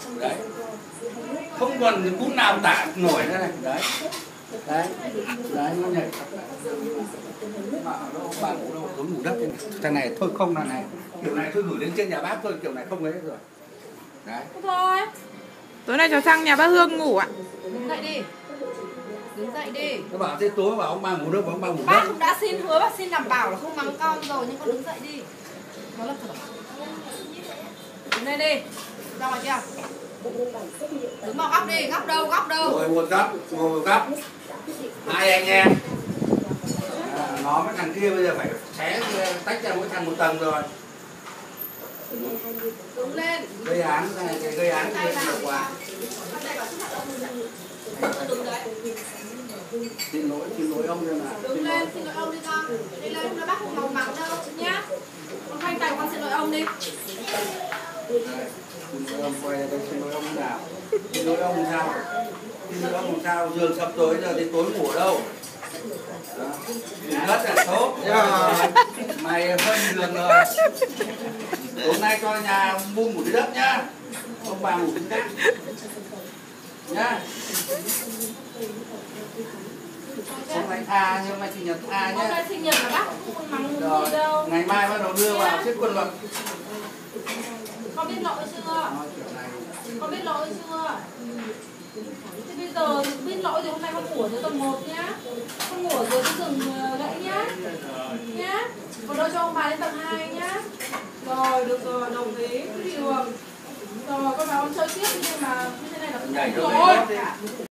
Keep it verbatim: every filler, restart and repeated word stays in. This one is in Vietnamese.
Đấy. Không còn cút nào tả nổi nữa này. Đấy. Đấy. Đấy nó nhảy. Bạn ngủ đâu, tối ngủ đất này. Thằng này thôi không là này. Kiểu này thôi gửi lên trên nhà bác thôi, kiểu này không lấy rồi. Đấy. Thôi. Tối nay cháu sang nhà bác Hương ngủ ạ. Đứng dậy đi. Đứng dậy đi. Nó bảo thế tối bảo ông bà ngủ đâu, bảo ông bà ngủ Bác đất. cũng đã xin hứa, bác xin đảm bảo là không mắng con rồi, nhưng con đứng dậy đi. Nó là thật. Đứng đây đi. Ra ngoài kia. Đứng vào góc đi, góc đâu, góc đâu. Ngồi một góc, ngồi một góc. Hai anh em. À, nó với thằng kia bây giờ phải xé tách ra mỗi thằng một tầng rồi. Đứng lên. Gây án này, cái gây án gây nhiều quá. Xin lỗi, xin lỗi ông rồi mà. Đứng lên, xin lỗi ông đi con. Đi lên, hôm nay bác không màu mắng đâu nhá. Con khoanh tay con xin lỗi ông đi. Xin lỗi ông quay đây, xin lỗi ông thế nào? Xin lỗi ông sao? Xin lỗi ông sao? Giường sập tối giờ thì tối ngủ ở đâu? Đất là tốt. Mày phân giường rồi. Hôm nay cho nhà mua ngủ dưới đất nhá. Ông bà ngủ trên đất nhá. Hôm nay tha, nhưng mà sinh nhật tha nhá. Hôm nay sinh nhật là bác cũng không mắng Rồi, gì đâu. ngày mai bắt đầu đưa vào xếp quân luật. Con biết lỗi chưa? Con biết lỗi chưa? Thế bây giờ biết lỗi thì hôm nay con ngủ ở dưới tầng một nhá. Con ngủ ở dưới cái giường gãy nhá. Nhá. Còn đâu cho ông bà lên tầng hai nhá. Rồi, được rồi, đồng ý. Được. Rồi, con bảo con chơi tiếp nhưng mà như thế này là không Nhảy đúng rồi. rồi.